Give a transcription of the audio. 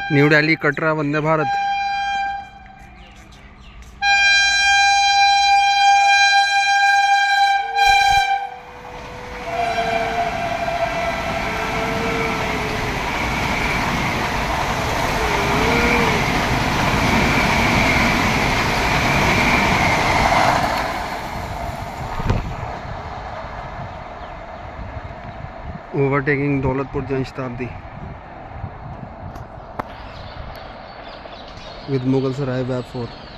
New Delhi Katra Vande Bharat. Overtaking Daulatpur Jan Shatabdi with Mughal Sarai Web 4।